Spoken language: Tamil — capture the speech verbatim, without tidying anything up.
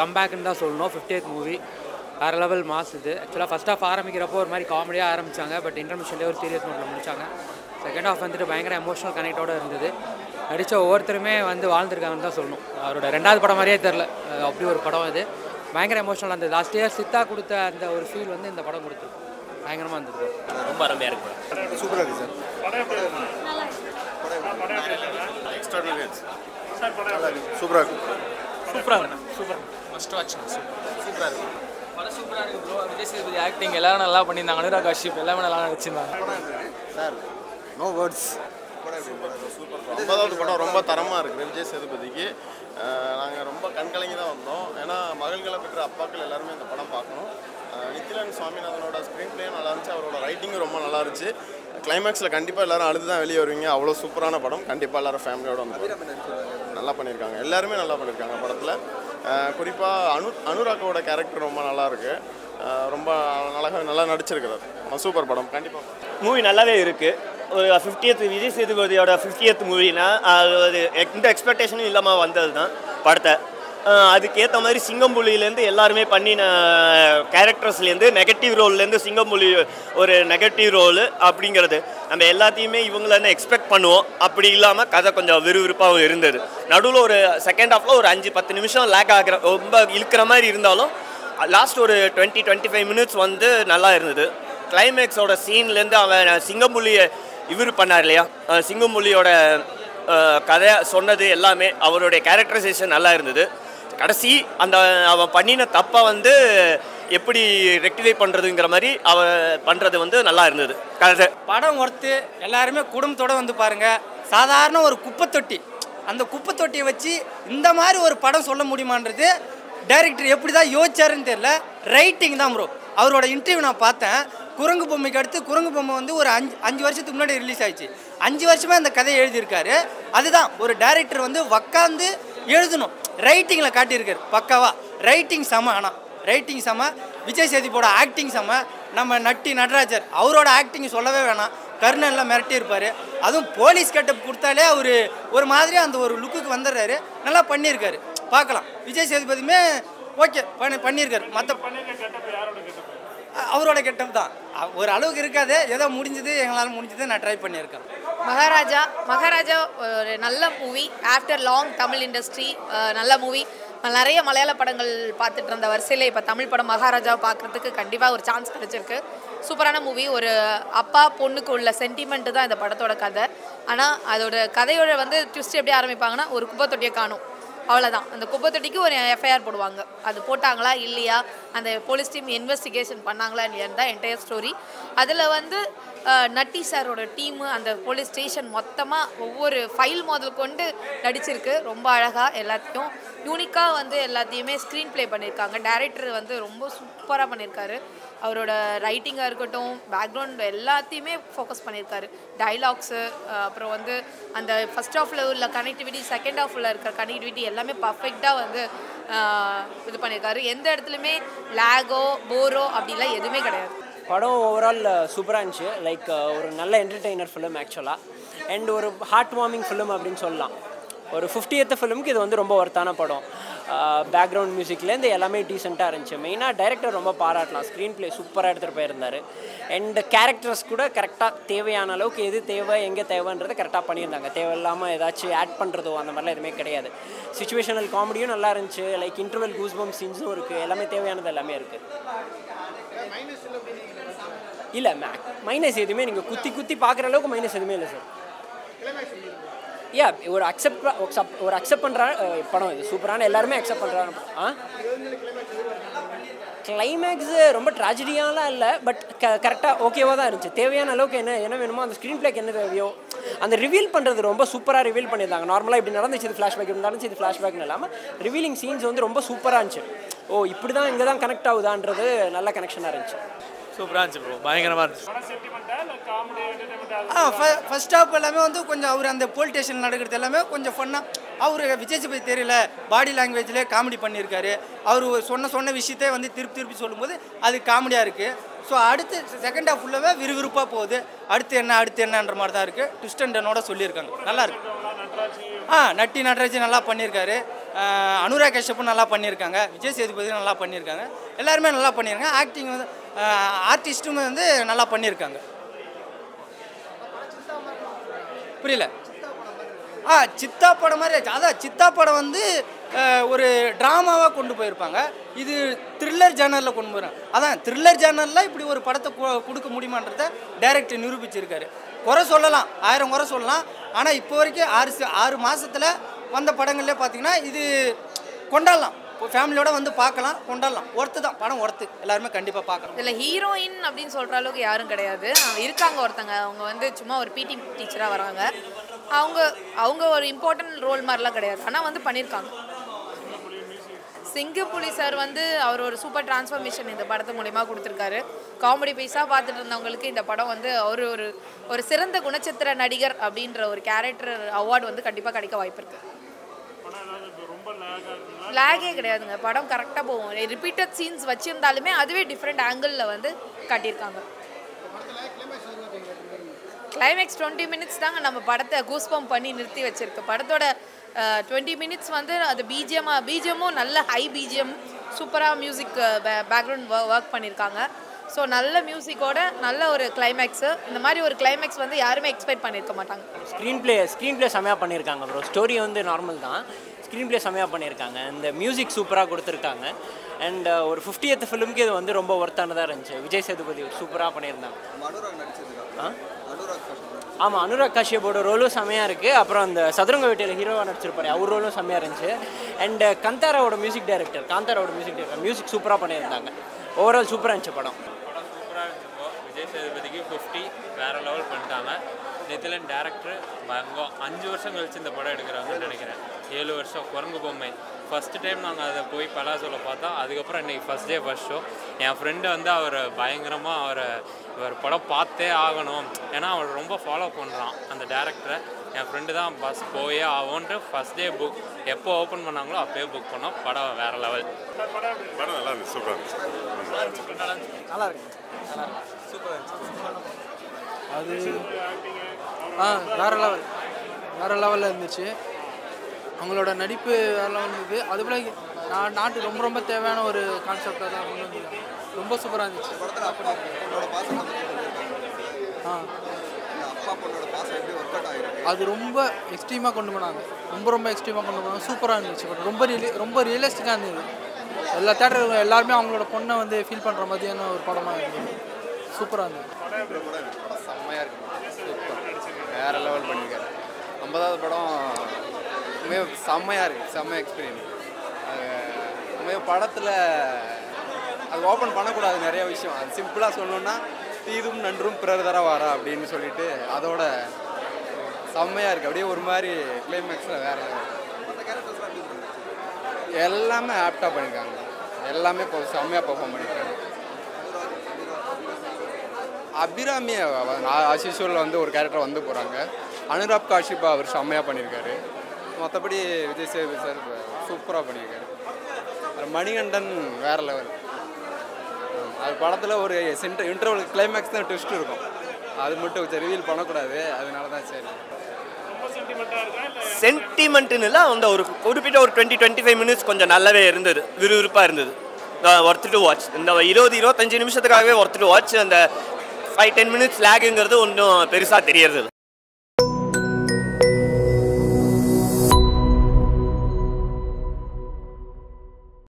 கம்பேக்னு தான் சொல்லணும். ஃபிஃப்டியத் மூவி வேறு லெவல் மாஸ் இது. ஆக்சுவலாக ஃபஸ்ட் ஹாஃப் ஆரம்பிக்கிறப்போ ஒரு மாதிரி காமெடியாக ஆரம்பித்தாங்க. பட் இன்டர்மிஷன்லேயே ஒரு சீரியஸ் மோட்டில் முடிச்சாங்க. செகண்ட் ஹாஃப் வந்துட்டு பயங்கர எமோஷனல் கனெக்டோடு இருந்தது. நடித்த ஒவ்வொருத்தருமே வந்து வாழ்ந்துருக்காங்கன்னு தான் சொல்லணும். அவரோட ரெண்டாவது படம் மாதிரியே தெரில, அப்படி ஒரு படம் இது. பயங்கர எமோஷனல் இருந்தது. லாஸ்ட் இயர் சித்தா கொடுத்த அந்த ஒரு ஃபீல் வந்து இந்த படம் கொடுத்துருக்கு. பயங்கரமாக இருந்தது. ரொம்ப அருமையாக இருக்குது. சூப்பராக இருக்குது சார். சூப்பராக இருக்கு. சூப்பராக இருக்கு. சூப்பர் ஃபர்ஸ்ட் வாட்ச் சூப்பராக இருக்குது. படம் சூப்பராக இருக்குது ப்ரோ. விஜய் சேதுபதி ஆக்டிங் எல்லாரும் நல்லா பண்ணியிருந்தாங்க. அனுராக் காஷ்யப் எல்லாமே நல்லா நடிச்சிருந்தாங்க சார். No words. ஐம்பதாவது படம் ரொம்ப தரமாக இருக்குது விஜய் சேதுபதிக்கு. நாங்கள் ரொம்ப கண்கலங்கி தான் வந்தோம். ஏன்னா மகள்களை பெற்ற அப்பாக்கள் எல்லாருமே இந்த படம் பார்க்கணும். நித்திலன் சுவாமிநாதனோட ஸ்க்ரீன் பிளேயும் நல்லா இருந்துச்சு, அவரோட ரைட்டிங்கும் ரொம்ப நல்லா இருந்துச்சு. கிளைமேக்ஸில் கண்டிப்பாக எல்லோரும் அழுது தான் வெளியே வருவீங்க. அவ்வளோ சூப்பரான படம். கண்டிப்பாக எல்லோரும் ஃபேமிலியோடு வந்து நல்லா பண்ணியிருக்காங்க. எல்லாருமே நல்லா பண்ணியிருக்காங்க படத்தில். குறிப்பாக அனு அனுராக்கோட கேரக்டர் ரொம்ப நல்லாயிருக்கு. ரொம்ப அழகாக நல்லா நடிச்சிருக்கிறார். சூப்பர் படம். கண்டிப்பாக மூவி நல்லாவே இருக்குது. ஒரு ஃபிஃப்டியத் விஜய் சேதுபதியோட ஃபிஃப்டியத் மூவினா அது ஒரு எந்த எக்ஸ்பெக்டேஷனும் இல்லாமல் வந்தது தான் படத்தை. அதுக்கேற்ற மாதிரி சிங்கம்புலியிலேருந்து எல்லாருமே பண்ணின கேரக்டர்ஸ்லேருந்து நெகட்டிவ் ரோல்லேருந்து சிங்கம்புலி ஒரு நெகட்டிவ் ரோலு அப்படிங்கிறது நம்ம எல்லாத்தையுமே இவங்களேருந்து எக்ஸ்பெக்ட் பண்ணுவோம். அப்படி இல்லாமல் கதை கொஞ்சம் விறுவிறுப்பாகவும் இருந்தது. நடுவில் ஒரு செகண்ட் ஹாஃபில் ஒரு அஞ்சு பத்து நிமிஷம் லேக் ஆகிற ரொம்ப இழுக்கிற மாதிரி இருந்தாலும் லாஸ்ட் ஒரு டுவெண்ட்டி டுவெண்ட்டி ஃபைவ் மினிட்ஸ் வந்து நல்லா இருந்தது. கிளைமேக்ஸோட சீன்லேருந்து அவன் சிங்கம்புலியை இவர் பண்ணார் இல்லையா, சிங்கம்புலியோட கதை சொன்னது எல்லாமே அவருடைய கேரக்டரைசேஷன் நல்லா இருந்தது. கடைசி அந்த அவன் பண்ணின தப்பை வந்து எப்படி ரெக்டிஃபை பண்ணுறதுங்கிற மாதிரி அவன் பண்ணுறது வந்து நல்லா இருந்தது. கதை படம் ஒர்த்து. எல்லாருமே குடும்பத்தோடு வந்து பாருங்கள். சாதாரண ஒரு குப்பை தொட்டி, அந்த குப்பை தொட்டியை வச்சு இந்த மாதிரி ஒரு படம் சொல்ல முடியுமான்றது டைரக்டர் எப்படி தான் யோசிச்சாருன்னு தெரியல. ரைட்டிங் தான் ப்ரோ. அவரோட இன்டர்வியூ நான் பார்த்தேன். குரங்கு பொம்மைக்கு அடுத்து குரங்கு பொம்மை வந்து ஒரு அஞ்சு அஞ்சு வருஷத்துக்கு முன்னாடி ரிலீஸ் ஆயிடுச்சு. அஞ்சு வருஷமாக அந்த கதையை எழுதியிருக்காரு. அதுதான் ஒரு டைரக்டர் வந்து உக்காந்து எழுதணும். ரைட்டிங்கில் காட்டியிருக்காரு பக்காவா. ரைட்டிங் செம. ஆனால் ரைட்டிங் செம. விஜய் சேதுபதியோட ஆக்டிங் செம. நம்ம நட்டி நடராஜர் அவரோட ஆக்டிங் சொல்லவே வேணாம். கர்ணன்லாம் மிரட்டி இருப்பார். அதுவும் போலீஸ் கெட்டப் கொடுத்தாலே அவர் ஒரு மாதிரி அந்த ஒரு லுக்குக்கு வந்துடுறாரு. நல்லா பண்ணியிருக்காரு. பார்க்கலாம். விஜய் சேதுபதியுமே ஓகே பண்ணி பண்ணியிருக்காரு. மற்ற அவரோட கெட்டப் தான் ஒரு அளவுக்கு இருக்காது. ஏதோ முடிஞ்சது எங்களால் முடிஞ்சது நான் ட்ரை பண்ணியிருக்கேன். மகாராஜா மகாராஜா ஒரு நல்ல movie. After long Tamil industry நல்ல மூவி. நிறைய மலையாள படங்கள் பார்த்துட்டு இருந்த வரிசையில் இப்போ தமிழ் படம் மகாராஜாவை பார்க்குறதுக்கு கண்டிப்பாக ஒரு சான்ஸ் கிடைச்சிருக்கு. சூப்பரான மூவி. ஒரு அப்பா பொண்ணுக்கு உள்ள சென்டிமெண்ட்டு தான் இந்த படத்தோட கதை. ஆனால் அதோட கதையோட வந்து ட்விஸ்ட் எப்படி ஆரம்பிப்பாங்கன்னா, ஒரு குப்பை தொட்டியை காணும், அவ்வளோதான். அந்த குப்பை தொட்டிக்கு ஒரு எஃப்ஐஆர் போடுவாங்க. அது போட்டாங்களா இல்லையா, அந்த போலீஸ் டீம் இன்வெஸ்டிகேஷன் பண்ணாங்களா இல்லையான்னு தான் என்டையர் ஸ்டோரி. அதில் வந்து நட்டி சாரோட டீமு அந்த போலீஸ் ஸ்டேஷன் மொத்தமாக ஒவ்வொரு ஃபைல் முதல் கொண்டு நடிச்சிருக்கு. ரொம்ப அழகாக எல்லாத்தையும் யூனிக்காக வந்து எல்லாத்தையுமே ஸ்க்ரீன் ப்ளே பண்ணியிருக்காங்க. டைரக்டர் வந்து ரொம்ப சூப்பராக பண்ணியிருக்காரு. அவரோட ரைட்டிங்காக இருக்கட்டும், பேக்ரவுண்ட் எல்லாத்தையுமே ஃபோக்கஸ் பண்ணியிருக்காரு. டைலாக்ஸு, அப்புறம் வந்து அந்த ஃபஸ்ட் ஹாஃபில் உள்ள கனெக்டிவிட்டி, செகண்ட் ஹாஃபில் இருக்கிற கனெக்டிவிட்டி எல்லாமே பர்ஃபெக்டாக வந்து இது பண்ணியிருக்காரு. எந்த இடத்துலையுமே லேகோ போரோ அப்படிலாம் எதுவுமே கிடையாது. படம் ஓவரால் சூப்பராக இருந்துச்சு. லைக் ஒரு நல்ல என்டர்டெய்னர் ஃபிலிம் ஆக்சுவலாக. அண்ட் ஒரு ஹார்ட் வார்மிங் ஃபிலிம் அப்படின்னு சொல்லலாம். ஒரு ஃபிஃப்டியத் ஃபிலிமுக்கு இது வந்து ரொம்ப ஒர்த்தான படம். பேக்ரவுண்ட் மியூசிக்லேருந்து எல்லாமே டீசெண்டாக இருந்துச்சு. மெயினாக டைரக்டர் ரொம்ப பாராட்டலாம். ஸ்க்ரீன் ப்ளே சூப்பராக எடுத்துகிட்டு போயிருந்தார். அண்ட் கேரக்டர்ஸ் கூட கரெக்டாக தேவையான அளவுக்கு எது தேவை எங்கே தேவைன்றதை கரெக்டாக பண்ணியிருந்தாங்க. தேவையில்லாமல் ஏதாச்சும் ஆட் பண்ணுறதோ அந்த மாதிரிலாம் எதுவுமே கிடையாது. சிச்சுவேஷனல் காமெடியும் நல்லா இருந்துச்சு. லைக் இன்டர்வல் கூஸ்பம் சீன்ஸும் இருக்குது. எல்லாமே தேவையானது எல்லாமே இருக்குது. இல்லை மேக் மைனஸ் எதுவுமே நீங்கள் குத்தி குத்தி பார்க்குற அளவுக்கு மைனஸ் எதுவுமே இல்லை சார். யா ஒரு அக்செப்ட் ஒரு அக்செப்ட் பண்ணுற படம் இது. சூப்பரான எல்லாருமே அக்செப்ட் பண்ணுறாங்க. ஆ கிளைமேக்ஸு ரொம்ப ட்ராஜடியாலாம் இல்லை. பட் க கரெக்டாக ஓகேவாக தான் இருந்துச்சு. தேவையான அளவுக்கு என்ன என்ன வேணுமோ அந்த ஸ்க்ரீன் பிளேக்கு என்ன தேவையோ அந்த ரிவீல் பண்ணுறது ரொம்ப சூப்பராக ரிவீல் பண்ணியிருந்தாங்க. நார்மலாக இப்படி நடந்துச்சு இது ஃப்ளாஷ்பேக் இருந்தாலும் இது ஃப்ளாஷ்பேக்னு இல்லாமல் ரிவீலிங் சீன்ஸ் வந்து ரொம்ப சூப்பராக இருந்துச்சு. ஓ இப்படி தான் இங்கே தான் கனெக்ட் ஆகுதான்றது நல்ல கனெக்ஷனாக இருந்துச்சு. சூப்பராக இருந்துச்சு ப்ரோ. பயங்கரமாக இருந்துச்சு. ஆ ஃபர்ஸ்ட் ஹாஃப் எல்லாமே வந்து கொஞ்சம் அவர் அந்த போலீஸ் ஸ்டேஷன் நடக்கிறது எல்லாமே கொஞ்சம் ஃபன்னாக. அவர் விஜய் சேதுபதி தெரியல பாடி லாங்குவேஜ்லேயே காமெடி பண்ணியிருக்காரு. அவர் சொன்ன சொன்ன விஷயத்தை வந்து திருப்பி திருப்பி சொல்லும்போது அது காமெடியாக இருக்குது. ஸோ அடுத்து செகண்ட் ஹாஃப் ஃபுல்லாகவே விறுவிறுப்பாக போகுது. அடுத்து என்ன அடுத்து என்னன்ற மாதிரி தான் இருக்குது. ட்விஸ்ட் அண்ட் டர்னோட சொல்லியிருக்காங்க. நல்லாயிருக்கு. ஆ நட்டி நடராஜ் நல்லா பண்ணியிருக்காரு. அனுராக் கஷ்யப்பும் நல்லா பண்ணியிருக்காங்க, விஜய் சேதுபதி நல்லா பண்ணியிருக்காங்க, எல்லாருமே நல்லா பண்ணியிருக்காங்க. ஆக்டிங் வந்து ஆர்டிஸ்ட்டும் வந்து நல்லா பண்ணியிருக்காங்க. புரியல? ஆ சித்தா படம் மாதிரி அதான் சித்தா படம் வந்து ஒரு ட்ராமாவாக கொண்டு போயிருப்பாங்க. இது த்ரில்லர் ஜேனரில் கொண்டு போகிறாங்க. அதான் த்ரில்லர் ஜேனரில் இப்படி ஒரு படத்தை கொடுக்க முடியுமான்றதை டைரக்டர் நிரூபிச்சிருக்காரு. குறை சொல்லலாம், ஆயிரம் குறை சொல்லலாம். ஆனால் இப்போ வரைக்கும் ஆறு ஆறு மாதத்தில் வந்த படங்கள்லேயே பார்த்தீங்கன்னா இது கொண்டாடலாம், ஃபேமிலியோட வந்து பார்க்கலாம், கொண்டாடலாம். ஒர்த்து தான், படம் ஒர்த்து, எல்லாருமே கண்டிப்பாக பார்க்கலாம். இதில் ஹீரோயின் அப்படின்னு சொல்கிற அளவுக்கு யாரும் கிடையாது. இருக்காங்க ஒருத்தங்க, அவங்க வந்து சும்மா ஒரு பிடி டீச்சராக வராங்க. அவங்க அவங்க ஒரு இம்பார்ட்டன்ட் ரோல் மாதிரிலாம் கிடையாது, ஆனால் வந்து பண்ணியிருக்காங்க. சிங்கப்புலி சார் வந்து அவர் ஒரு சூப்பர் டிரான்ஸ்ஃபர்மேஷன் இந்த படத்து மூலிமா கொடுத்துருக்காரு. காமெடி பீஸாக பார்த்துட்டு இருந்தவங்களுக்கு இந்த படம் வந்து அவர் ஒரு ஒரு சிறந்த குணச்சித்திர நடிகர் அப்படின்ற ஒரு கேரக்டர் அவார்டு வந்து கண்டிப்பாக கிடைக்க வாய்ப்பு இருக்குது. லேகே கிடையாதுங்க, படம் கரெக்டாக போகும். ரிப்பீட்டட் சீன்ஸ் வச்சுருந்தாலுமே அதுவே டிஃப்ரெண்ட் ஆங்கிளில் வந்து காட்டியிருக்காங்க. கிளைமேக்ஸ் டுவெண்ட்டி மினிட்ஸ் தாங்க நம்ம படத்தை கூஸ்பம் பண்ணி நிறுத்தி வச்சுருக்கு. படத்தோட டுவெண்ட்டி மினிட்ஸ் வந்து அது பிஜிஎம்மாக பிஜிஎம்மும் நல்ல ஹை பிஜிஎம், சூப்பராக மியூசிக் பேக்ரவுண்ட் ஒர்க் பண்ணியிருக்காங்க. ஸோ நல்ல மியூசிக்கோட நல்ல ஒரு கிளைமேக்ஸு. இந்த மாதிரி ஒரு கிளைமேக்ஸ் வந்து யாருமே எக்ஸ்பெக்ட் பண்ணியிருக்க மாட்டாங்க. ஸ்க்ரீன் ப்ளே ஸ்க்ரீன் ப்ளே செம்மையாக பண்ணியிருக்காங்க ப்ரோ. ஸ்டோரி வந்து நார்மல் தான், ஸ்க்ரீன் ப்ளே செம்மையாக பண்ணியிருக்காங்க. இந்த மியூசிக் சூப்பராக கொடுத்துருக்காங்க. அண்ட் ஒரு ஃபிஃப்டியத் ஃபிலிமுக்கு இது வந்து ரொம்ப ஒர்த்தானதாக இருந்துச்சு. விஜய் சேதுபதி சூப்பராக பண்ணியிருந்தாங்க. ஆ ஆமாம், அனுராக் காஷ்யப்போட ரோலும் செம்மையாக இருக்குது. அப்புறம் அந்த சதுரங்க வேட்டையில் ஹீரோவாக நடிச்சிருப்பாரு, அவர் ரோலும் செம்மையாக இருந்துச்சு. அண்ட் கந்தாராவோட மியூசிக் டைரக்டர் காந்தாராவோட மியூசிக் டைரக்டர் மியூசிக் சூப்பராக பண்ணியிருந்தாங்க. ஓவரால் சூப்பராக இருந்துச்சு படம். படம் சூப்பராக இருந்துச்சு. விஜய் சேதுபதிக்கு ஃபிஃப்டி வேறு லெவல் பண்ணிட்டாங்க. நிதிலன் டேரக்டர் பங்கம் அஞ்சு வருஷம் கழிச்சு இந்த படம் எடுக்கிறாங்கன்னு நினைக்கிறேன். ஏழு வருஷம் குரங்கு பொம்மை ஃபஸ்ட்டு டைம் நாங்கள் அதை போய் பலாசோவில் பார்த்தோம். அதுக்கப்புறம் இன்றைக்கி ஃபஸ்ட் டே ஃபஸ்ட் ஷோ. என் ஃப்ரெண்டு வந்து அவர் பயங்கரமாக அவரை இவர் படம் பார்த்தே ஆகணும், ஏன்னா அவர் ரொம்ப ஃபாலோ பண்ணுறான் அந்த டேரக்டரை. என் ஃப்ரெண்டு தான் பஸ் போயே ஆகும்ன்ட்டு ஃபஸ்ட் டே புக் எப்போ ஓப்பன் பண்ணாங்களோ அப்போயே புக் பண்ணோம். படம் வேறு லெவல். படம் நல்லா இருந்துச்சு, சூப்பராக இருந்துச்சு. நல்லா இருக்கு, சூப்பராக இருந்துச்சு. அது ஆ வேறு லெவல் வேறு லெவலில் இருந்துச்சு. அவங்களோட நடிப்பு வேறு லெவல் இருந்தது. அதுபோல் நான் நாட்டுக்கு ரொம்ப ரொம்ப தேவையான ஒரு கான்செப்டாக தான் கொண்டு வந்திருக்காங்க. ரொம்ப சூப்பராக இருந்துச்சு. ஆ அது ரொம்ப எக்ஸ்ட்ரீமாக கொண்டு போனாங்க, ரொம்ப ரொம்ப எக்ஸ்ட்ரீமாக கொண்டு போனாங்க. சூப்பராக இருந்துச்சு. பட் ரொம்ப ரியலி ரொம்ப ரியலிஸ்டிக்காக இருந்தது. எல்லா தேட்டர் எல்லாருமே அவங்களோட பொண்ணை வந்து ஃபீல் பண்ணுற மாதிரியான ஒரு படமாக இருந்தது. சூப்பராக இருந்தது. செம்மையாக இருக்கு, சூப்பர், வேறு லெவல் பண்ணியிருக்காரு. ஐம்பதாவது படம் உண்மையாக செம்மையாக இருக்குது, செம்ம எக்ஸ்பீரியன்ஸ். அது உண்மையாக படத்தில் அது ஓப்பன் பண்ணக்கூடாது நிறைய விஷயம். அது சிம்பிளாக சொல்லணுன்னா தீதும் நன்றும் பிறர் தர வாரா அப்படின்னு சொல்லிட்டு அதோட செம்மையாக இருக்குது. அப்படியே ஒரு மாதிரி கிளைமேக்ஸில் வேறு எல்லாமே ஆப்டாக பண்ணியிருக்காங்க. எல்லாமே இப்போ செம்மையாக பெர்ஃபார்ம் பண்ணியிருக்காங்க. அபிராமி ஆசிஷூரில் வந்து ஒரு கேரக்டர் வந்து போகிறாங்க. அனுராக் காஷ்யப் அவர் செம்மையாக பண்ணியிருக்காரு. மற்றபடி விஜய் சேதுபதி சார் சூப்பராக பண்ணியிருக்காரு. மணிகண்டன் வேறு லெவல். அது படத்தில் ஒரு சென்டர் இன்டர்வல் கிளைமேக்ஸ் தான் ட்விஸ்ட் இருக்கும், அது மட்டும் கொஞ்சம் ரிவீல் பண்ணக்கூடாது, அதனால தான் சரி. சென்டிமெண்ட்டுன்னு அந்த ஒரு குறிப்பிட்ட ஒரு டுவெண்ட்டி டுவெண்ட்டி ஃபைவ் மினிட்ஸ் கொஞ்சம் நல்லாவே இருந்தது, விறுவிறுப்பாக இருந்தது. Worth to watch. இந்த இருபது இருபத்தஞ்சு நிமிஷத்துக்காகவே ஒர்த்து டு வாட்ச். அந்த ஃபைவ் டென் மினிட்ஸ் லேக்குங்கிறது ஒன்றும் பெருசாக தெரியறது.